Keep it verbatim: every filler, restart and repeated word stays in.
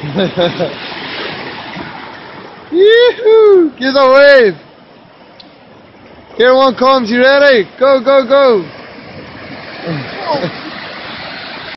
Yoo-hoo! Give the wave! Here one comes, you ready? Go, go, go!